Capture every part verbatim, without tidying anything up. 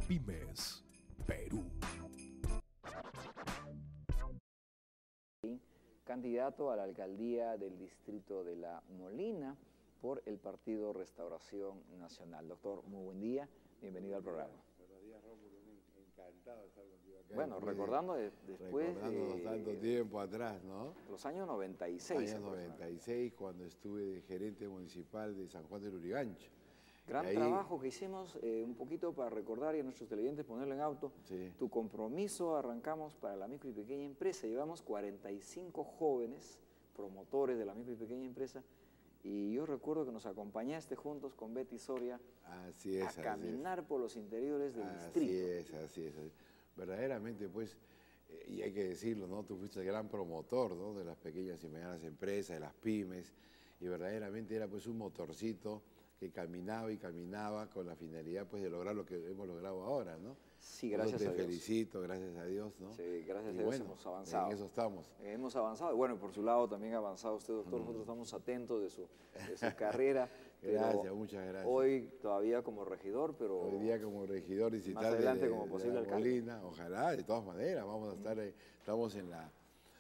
Pymes, Perú. Candidato a la alcaldía del distrito de La Molina por el Partido Restauración Nacional. Doctor, muy buen día, bienvenido al programa. Buenos días, Rómulo, encantado de estar contigo acá. Bueno, recordando de, después Recordando de... tanto tiempo atrás, ¿no? Los años noventa y seis. Años noventa y seis, cuando estuve de gerente municipal de San Juan del Lurigancho. Gran ahí, trabajo que hicimos, eh, un poquito para recordar y a nuestros televidentes ponerlo en auto. Sí. Tu compromiso, arrancamos para la micro y pequeña empresa. Llevamos cuarenta y cinco jóvenes promotores de la micro y pequeña empresa. Y yo recuerdo que nos acompañaste juntos con Betty Soria así es, a caminar es. por los interiores del así distrito. Es, así es, así es. Verdaderamente, pues, eh, y hay que decirlo, ¿no? Tú fuiste el gran promotor, ¿no? De las pequeñas y medianas empresas, de las pymes, y verdaderamente era pues un motorcito que caminaba y caminaba con la finalidad pues de lograr lo que hemos logrado ahora, ¿no? Sí, gracias te a Dios. felicito, gracias a Dios, ¿no? Sí, gracias y a Dios bueno, hemos avanzado. En eso estamos. Hemos avanzado. Bueno, por su lado también ha avanzado usted, doctor. Mm. Nosotros estamos atentos de su, de su carrera. Gracias, muchas gracias. Hoy todavía como regidor, pero... Hoy día como regidor y más adelante de, como posible de alcalde. Molina, ojalá, de todas maneras, vamos a estar, mm. estamos en la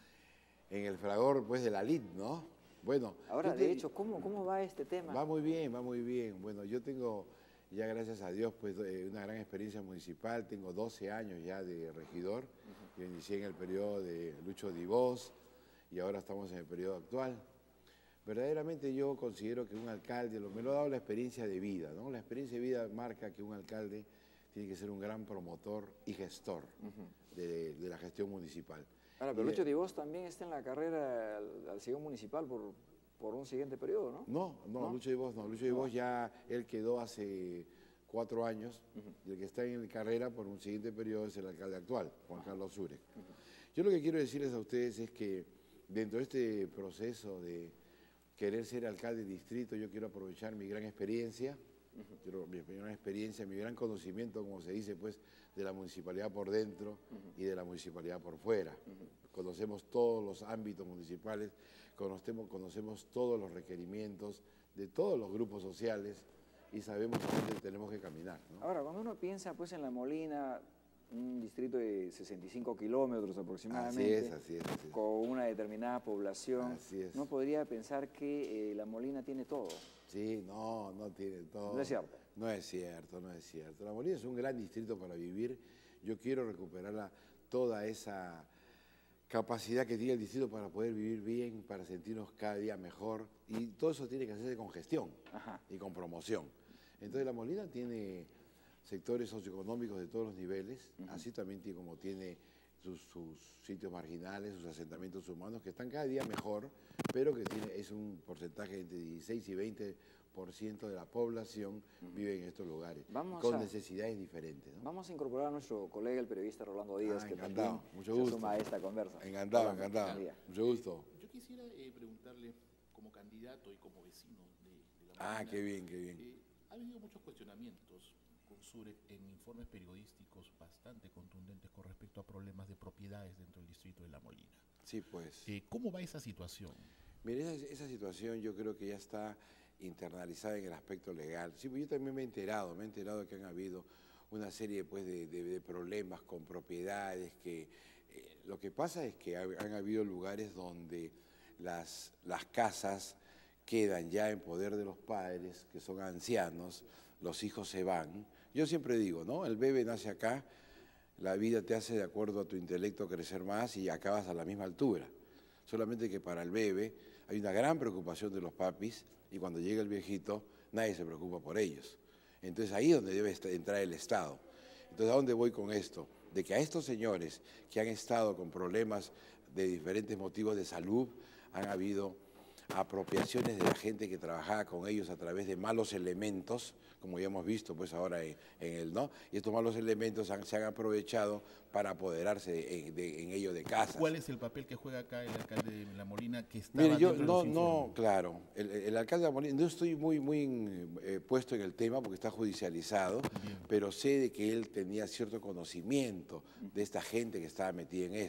en el fragor pues de la lid, ¿no? Bueno, ahora, te, de hecho, ¿cómo, ¿cómo va este tema? Va muy bien, va muy bien. Bueno, yo tengo ya, gracias a Dios, pues una gran experiencia municipal. Tengo doce años ya de regidor. Uh-huh. Yo inicié en el periodo de Lucho Divós y ahora estamos en el periodo actual. Verdaderamente yo considero que un alcalde, me lo ha dado la experiencia de vida, ¿no? La experiencia de vida marca que un alcalde tiene que ser un gran promotor y gestor uh-huh. de, de la gestión municipal. Ahora, pero Lucho Divós también está en la carrera al, al sillón municipal por, por un siguiente periodo, ¿no? No, no, ¿No? Lucho Divós no. Lucho Divós no. ya, él quedó hace cuatro años, uh-huh. y el que está en carrera por un siguiente periodo es el alcalde actual, Juan uh-huh. Carlos Zurek. Uh-huh. Yo lo que quiero decirles a ustedes es que dentro de este proceso de querer ser alcalde de distrito, yo quiero aprovechar mi gran experiencia, uh-huh. quiero, mi gran experiencia, mi gran conocimiento, como se dice, pues, de la municipalidad por dentro uh-huh. y de la municipalidad por fuera. Uh-huh. Conocemos todos los ámbitos municipales, conocemos, conocemos todos los requerimientos de todos los grupos sociales y sabemos a dónde tenemos que caminar, ¿no? Ahora, cuando uno piensa pues en La Molina, un distrito de sesenta y cinco kilómetros aproximadamente, así es, así es, así es. con una determinada población, así es. ¿no podría pensar que eh, La Molina tiene todo? Sí, no, no tiene todo. No es cierto. No es cierto, no es cierto. La Molina es un gran distrito para vivir. Yo quiero recuperarla, toda esa capacidad que tiene el distrito para poder vivir bien, para sentirnos cada día mejor. Y todo eso tiene que hacerse con gestión Ajá. y con promoción. Entonces La Molina tiene sectores socioeconómicos de todos los niveles, uh-huh. así también tiene, como tiene sus, sus sitios marginales, sus asentamientos humanos, que están cada día mejor, pero que tiene, es un porcentaje entre dieciséis y veinte por ciento de la población uh-huh. vive en estos lugares, vamos con a, necesidades diferentes, ¿no? Vamos a incorporar a nuestro colega, el periodista Rolando Díaz, ah, que encantado. también Mucho se gusto. suma a esta conversa. Encantado, Rolando, encantado. Mucho gusto. Yo quisiera eh, preguntarle, como candidato y como vecino de, de La Ah, Molina, qué bien, qué bien. Eh, ha habido muchos cuestionamientos con Zurek en informes periodísticos bastante contundentes con respecto a problemas de propiedades dentro del distrito de La Molina. Sí, pues. Eh, ¿Cómo va esa situación? Mire, esa, esa situación yo creo que ya está internalizada en el aspecto legal. Sí, pues yo también me he enterado, me he enterado que han habido una serie pues, de, de, de problemas con propiedades, que eh, lo que pasa es que ha, han habido lugares donde las, las casas quedan ya en poder de los padres, que son ancianos, los hijos se van. Yo siempre digo, ¿no? El bebé nace acá, la vida te hace de acuerdo a tu intelecto crecer más y acabas a la misma altura. Solamente que para el bebé hay una gran preocupación de los papis y cuando llega el viejito nadie se preocupa por ellos. Entonces ahí es donde debe entrar el Estado. Entonces, ¿a dónde voy con esto? De que a estos señores que han estado con problemas de diferentes motivos de salud, han habido apropiaciones de la gente que trabajaba con ellos a través de malos elementos, como ya hemos visto pues ahora en, en el no, y estos malos elementos han, se han aprovechado para apoderarse de, de, en ello de casas. ¿Cuál es el papel que juega acá el alcalde de La Molina que está? Mire, yo no, no, claro, el, el alcalde de La Molina, no estoy muy, muy eh, puesto en el tema porque está judicializado, Bien. pero sé de que él tenía cierto conocimiento de esta gente que estaba metida en esto.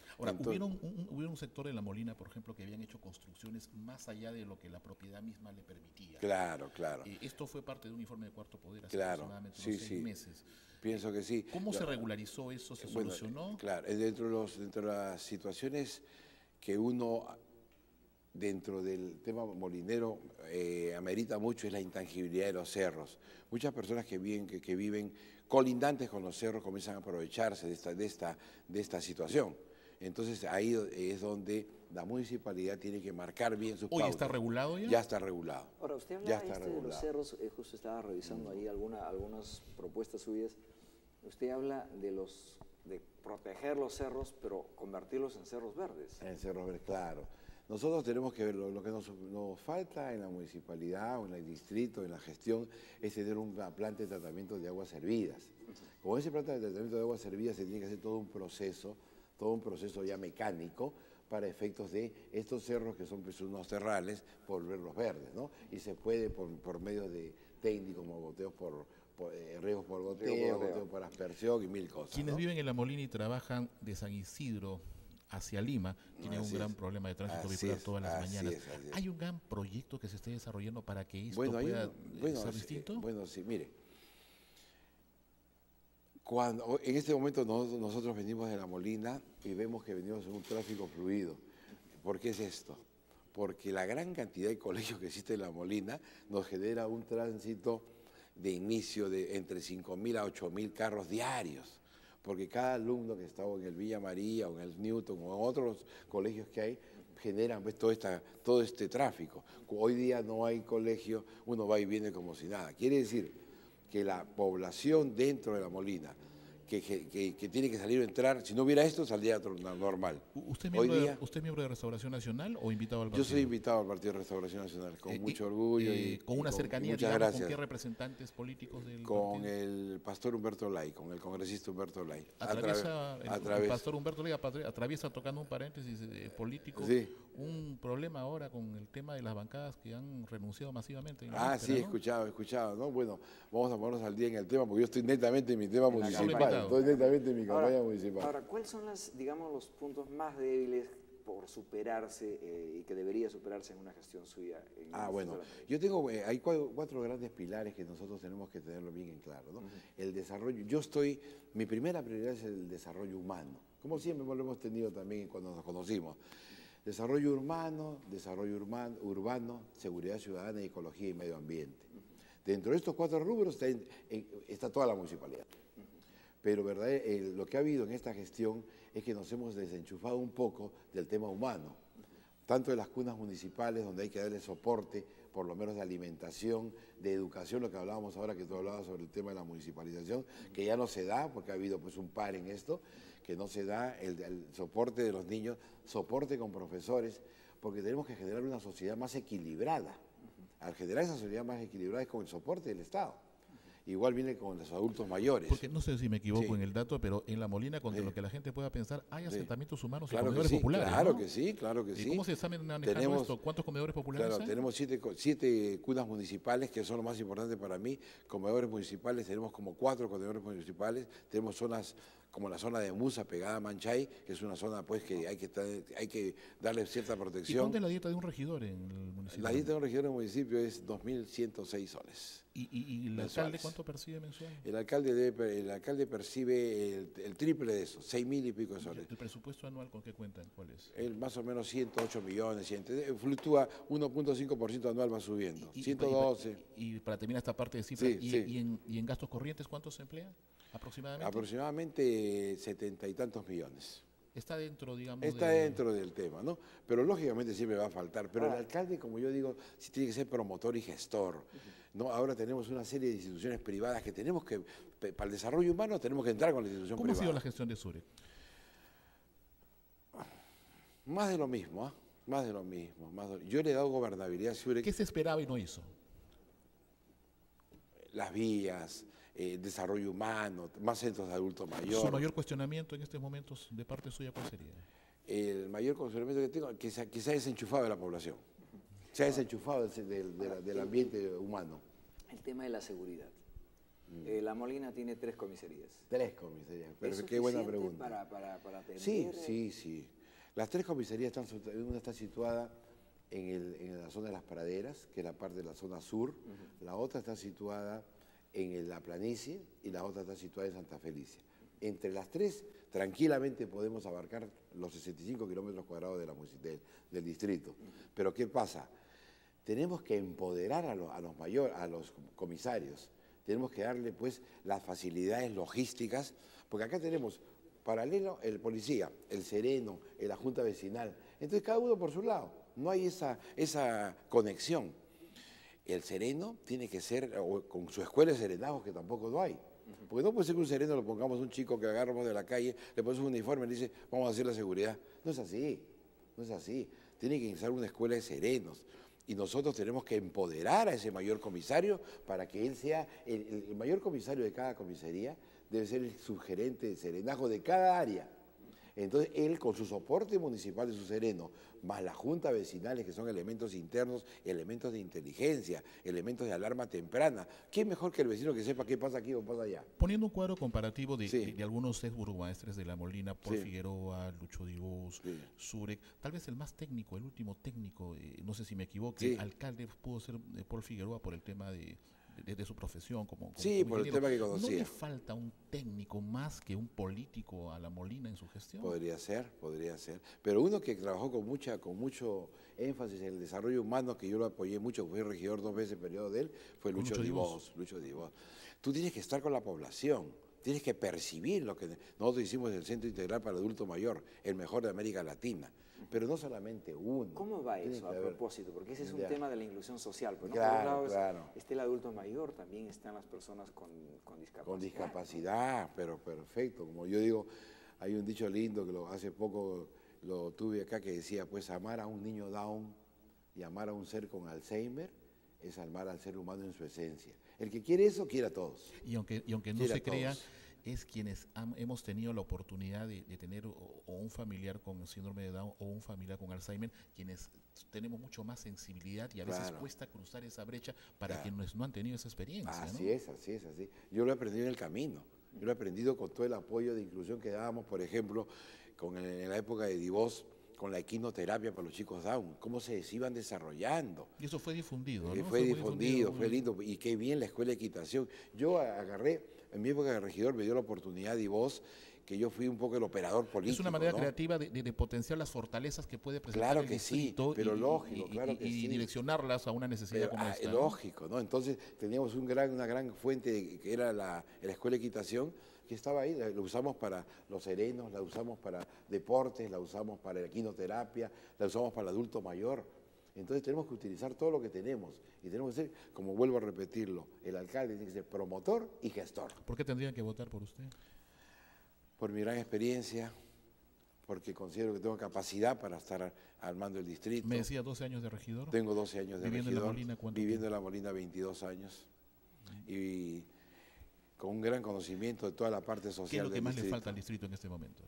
Ahora, Entonces, hubieron un, hubieron un sector de La Molina, por ejemplo, que habían hecho construcciones más allá de lo que la propiedad misma le permitía. claro, claro. Eh, esto fue parte de un informe de Cuarto Poder hace Claro, aproximadamente sí, unos seis sí. meses. Pienso que sí. ¿Cómo Lo- se regularizó eso? ¿Se Bueno, solucionó? claro, es dentro de, los, dentro de las situaciones que uno, dentro del tema molinero, eh, amerita mucho es la intangibilidad de los cerros. Muchas personas que viven, que, que viven colindantes con los cerros comienzan a aprovecharse de esta, de esta, de esta situación. Entonces ahí es donde la municipalidad tiene que marcar bien sus ¿Hoy pautas. está regulado ya? Ya está regulado. Ahora, usted Ya hablaba está este de los regulado. cerros, eh, justo estaba revisando ahí alguna, algunas propuestas suyas. Usted habla de los de proteger los cerros, pero convertirlos en cerros verdes. En Cerro Verde, claro. Nosotros tenemos que ver, lo, lo que nos, nos falta en la municipalidad o en el distrito, en la gestión, es tener una planta de tratamiento de aguas servidas. Con ese planta de tratamiento de aguas servidas se tiene que hacer todo un proceso, todo un proceso ya mecánico para efectos de estos cerros que son pues, unos terrales, volverlos verdes, ¿no? Y se puede por, por medio de técnicos como goteos por, por eh, riegos por goteo, Riego por goteo por aspersión y mil cosas. Quienes ¿no? viven en La Molina y trabajan de San Isidro hacia Lima tienen Así un gran es. problema de tránsito Así vehicular es, todas las así mañanas. es, así es. ¿Hay un gran proyecto que se esté desarrollando para que esto Bueno, hay pueda un- eh, bueno, ser sí, distinto? eh, bueno, sí, mire. Cuando, en este momento nos- nosotros venimos de La Molina y vemos que venimos en un tráfico fluido. ¿Por qué es esto? Porque la gran cantidad de colegios que existe en La Molina nos genera un tránsito de inicio de entre cinco mil a ocho mil carros diarios. Porque cada alumno que está en el Villa María o en el Newton o en otros colegios que hay, generan pues, todo, esta, todo este tráfico. Hoy día no hay colegio, uno va y viene como si nada. Quiere decir que la población dentro de La Molina, que, que, que- que tiene que salir o entrar, si no hubiera esto, saldría otro- normal. U- ¿Usted es, Hoy miembro día, de, ¿Usted es miembro de Restauración Nacional o invitado al yo partido? soy invitado al Partido de Restauración Nacional, con Eh, mucho y- orgullo. eh, y, con y una cercanía, muchas digamos, gracias. ¿con qué representantes políticos del Con partido? el pastor Humberto Lay, con el congresista Humberto Lay. A Atraviesa, través- el, a el través- pastor Humberto Lega atra- atraviesa, tocando un paréntesis eh, político, Sí. un problema ahora con el tema de las bancadas que han renunciado masivamente. en la Ah, víspera, sí, he ¿no? escuchado, he escuchado, ¿no? Bueno, vamos a ponernos al día en el tema, porque yo estoy netamente en mi tema En la municipal, campaña. estoy netamente en mi campaña Ahora, municipal. ahora, ¿cuáles son las, digamos, los puntos más débiles por superarse eh, y que debería superarse en una gestión suya? En Ah, el bueno, Distrito de La Molina? yo tengo, eh, hay cuatro, cuatro grandes pilares que nosotros tenemos que tenerlo bien en claro, ¿no? El desarrollo, yo estoy, mi primera prioridad es el desarrollo humano, como siempre lo hemos tenido también cuando nos conocimos. Desarrollo urbano, desarrollo urbano, urbano, seguridad ciudadana, ecología y medio ambiente. Dentro de estos cuatro rubros está, en- en- está toda la municipalidad. Pero verdad, eh, lo que ha habido en esta gestión es que nos hemos desenchufado un poco del tema humano, tanto de las cunas municipales, donde hay que darle soporte, por lo menos de alimentación, de educación, lo que hablábamos ahora, que tú hablabas sobre el tema de la municipalización, que ya no se da, porque ha habido pues un par en esto, que no se da el, el soporte de los niños, soporte con profesores, porque tenemos que generar una sociedad más equilibrada. Al generar esa sociedad más equilibrada es con el soporte del Estado. Igual viene con los adultos mayores. Porque no sé si me equivoco Sí. en el dato, pero en La Molina, contra Sí. lo que la gente pueda pensar, hay Sí. asentamientos humanos y Claro que comedores sí, populares. claro ¿no? que sí, claro que ¿Y sí. cómo se está manejando Tenemos- esto? ¿Cuántos comedores populares Claro, hay? tenemos siete, co- siete cunas municipales, que son lo más importante para mí. Comedores municipales, tenemos como cuatro comedores municipales. Tenemos zonas como la zona de Musa, pegada a Manchay, que es una zona pues que hay que, estar- hay que darle cierta ¿Y protección. cuánto es la dieta de un regidor en el municipio? La dieta de un regidor en el municipio es dos mil ciento seis soles. ¿Y, y, y el mensuales. alcalde cuánto percibe mensual? El alcalde, debe, el alcalde percibe el, el triple de eso, seis mil y pico de soles. ¿El presupuesto anual con qué cuentan? ¿Cuál es? El más o menos ciento ocho millones, cien, eh, fluctúa uno punto cinco por ciento anual, va subiendo. Y- y- ciento doce. Y, y para terminar esta parte de cifras, Sí, y, sí. y en, y en gastos corrientes cuánto se emplea aproximadamente? Aproximadamente setenta y tantos millones. Está dentro, digamos, Está de- dentro del tema, ¿no? Pero lógicamente siempre va a faltar. Pero el alcalde, como yo digo, sí tiene que ser promotor y gestor. ¿No? Ahora tenemos una serie de instituciones privadas que tenemos que, pe- para el desarrollo humano tenemos que entrar con la institución ¿Cómo ha privada. sido la gestión de Zurek? Más de lo mismo, ¿ah? Más de lo mismo. Más de- Yo le he dado gobernabilidad a Zurek, ¿Qué se esperaba y no hizo? las vías, eh, desarrollo humano, más centros de adultos Su mayores. mayor cuestionamiento en estos momentos de parte suya, ¿cuál sería? El mayor conocimiento que tengo es que se, que se ha desenchufado de la población. Se ha desenchufado del, del- de la- del ambiente humano. El tema de la seguridad. Mm. Eh, La Molina tiene tres comisarías. Tres comisarías, pero ¿Es qué buena suficiente pregunta. Para, para, para atender? Sí, sí, sí. Las tres comisarías están, una está situada en, el, en la zona de las praderas, que es la parte de la zona sur, uh-huh. La otra está situada en la planicie y la otra está situada en Santa Felicia. Entre las tres, tranquilamente podemos abarcar los sesenta y cinco kilómetros cuadrados de la, del, del distrito. Uh-huh. Pero ¿qué pasa? Tenemos que empoderar a los, a los mayores, a los comisarios. Tenemos que darle pues las facilidades logísticas, porque acá tenemos paralelo el policía, el sereno, la junta vecinal. Entonces cada uno por su lado, no hay esa, esa conexión. El sereno tiene que ser o, con su escuela de serenazgos, que tampoco lo hay. Porque no puede ser que un sereno lo pongamos a un chico que agarramos de la calle, le ponemos un uniforme y le dice, vamos a hacer la seguridad. No es así, no es así. Tiene que iniciar una escuela de serenos. Y nosotros tenemos que empoderar a ese mayor comisario para que él sea el, el mayor comisario de cada comisaría, debe ser el subgerente de serenazgo de cada área. Entonces él, con su soporte municipal de su sereno, más las juntas vecinales, que son elementos internos, elementos de inteligencia, elementos de alarma temprana, ¿quién mejor que el vecino que sepa qué pasa aquí o pasa allá? Poniendo un cuadro comparativo de, sí. de, de algunos ex burgomaestres de La Molina, Paul sí. Figueroa, Lucho Divos, sí. Zurek, tal vez el más técnico, el último técnico, eh, no sé si me equivoco, sí. alcalde pudo ser eh, Paul Figueroa por el tema de... De, de su profesión como, como sí, como por el tema que conocía. ¿No le falta un técnico más que un político a La Molina en su gestión? Podría ser, podría ser. Pero uno que trabajó con mucha, con mucho énfasis en el desarrollo humano, que yo lo apoyé mucho, fui regidor dos veces en el periodo de él, fue Lucho, Lucho Divos. Lucho Divos. Tú tienes que estar con la población, tienes que percibir lo que nosotros hicimos en el Centro Integral para Adulto Mayor, el mejor de América Latina. Pero no solamente uno. ¿Cómo va eso a propósito? Porque ese es un ya. tema de la inclusión social. Porque claro, por un lado claro. está el adulto mayor, también están las personas con, con discapacidad. Con discapacidad, ¿no? Pero perfecto. Como yo digo, hay un dicho lindo que lo, hace poco lo tuve acá que decía, pues amar a un niño Down y amar a un ser con Alzheimer es amar al ser humano en su esencia. El que quiere eso, quiere a todos. Y aunque, y aunque no se crea... es quienes han, hemos tenido la oportunidad de, de tener o, o un familiar con síndrome de Down o un familiar con Alzheimer, quienes tenemos mucho más sensibilidad y a veces claro. cuesta cruzar esa brecha para claro. quienes no han tenido esa experiencia. Así ¿no? es, así es, así. Yo lo he aprendido en el camino. Yo lo he aprendido con todo el apoyo de inclusión que dábamos, por ejemplo, con el, en la época de Divos, con la equinoterapia para los chicos Down, cómo se iban desarrollando. Y eso fue difundido, ¿no? Eh, fue, fue difundido, difundido, fue lindo. Y qué bien la escuela de equitación. Yo agarré, en mi época de regidor me dio la oportunidad de vos, que yo fui un poco el operador político. Es una manera ¿no? creativa de, de, de potenciar las fortalezas que puede presentar claro el que distrito sí, pero y, lógico, y, claro y, que y sí. direccionarlas a una necesidad pero, como ah, esta. Lógico, ¿no? Entonces teníamos un gran, una gran fuente de, que era la, la escuela de equitación, que estaba ahí, la, la usamos para los serenos, la usamos para deportes, la usamos para la equinoterapia, la usamos para el adulto mayor. Entonces tenemos que utilizar todo lo que tenemos y tenemos que ser, como vuelvo a repetirlo, el alcalde tiene que ser promotor y gestor. ¿Por qué tendrían que votar por usted? Por mi gran experiencia, porque considero que tengo capacidad para estar al mando del distrito. Me decía doce años de regidor. Tengo doce años de viviendo regidor. En La Molina, ¿cuánto viviendo tiempo? en La Molina veintidós años. Uh-huh. Y con un gran conocimiento de toda la parte social. ¿Qué es lo que del más distrito. le falta al distrito en este momento?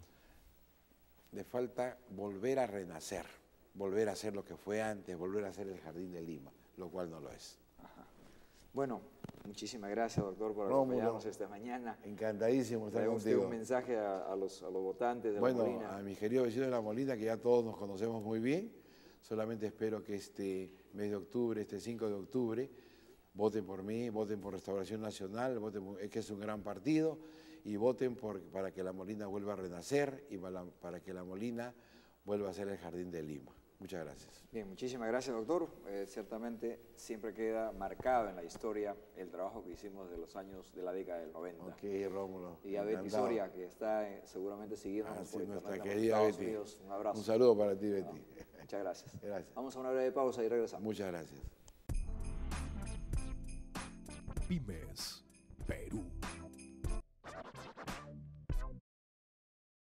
Le falta volver a renacer, volver a ser lo que fue antes, volver a ser el Jardín de Lima, lo cual no lo es. Ajá. Bueno, muchísimas gracias, doctor, por Rómulo, acompañarnos esta mañana. Encantadísimo estar Traemos contigo. un mensaje a, a, los, a los votantes de bueno, La Molina. Bueno, a mis queridos vecinos de La Molina, que ya todos nos conocemos muy bien, solamente espero que este mes de octubre, este cinco de octubre, voten por mí, voten por Restauración Nacional, voten por, que es un gran partido, y voten por, para que La Molina vuelva a renacer y para, para que La Molina vuelva a ser el Jardín de Lima. Muchas gracias. Bien, muchísimas gracias, doctor. Eh, ciertamente siempre queda marcado en la historia el trabajo que hicimos de los años de la década del noventa. Ok, Rómulo. Y a Betty Soria, que está eh, seguramente siguiendo ah, sí, por nuestra internet, querida Estados Betty. Unidos. Un abrazo. Un saludo para ti, Betty. No, muchas gracias. Gracias. Vamos a una breve pausa y regresamos. Muchas gracias. Pymes.